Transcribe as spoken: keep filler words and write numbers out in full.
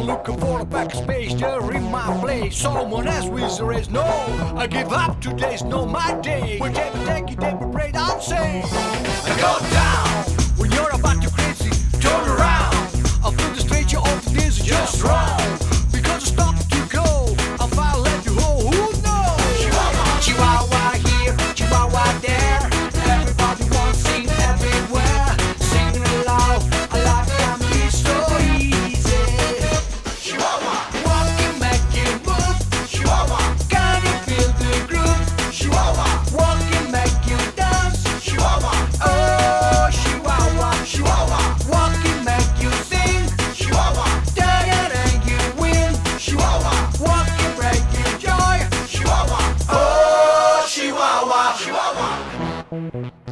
I'm looking for a pack of space there in my place. Someone else with the race. No, I give up. Today's not my day. Whatever take it, every break I'll say. I go down when you're about to crazy. Turn around. I'll feel the stranger of this is just wrong. Because I stopped to go. I'll finally let you go. Who knows? Chihuahua, Chihuahua here, Chihuahua there. Everybody wants to sing everywhere. Singing aloud, a life can be so easy. Chihuahua, walking, making move. Chihuahua, can you feel the groove? Chihuahua, walking, make you dance. Chihuahua, oh Chihuahua, Chihuahua, walking, make you sing. Chihuahua, da-da-da, you win. Chihuahua, walking, break your joy. Chihuahua, oh Chihuahua, Chihuahua.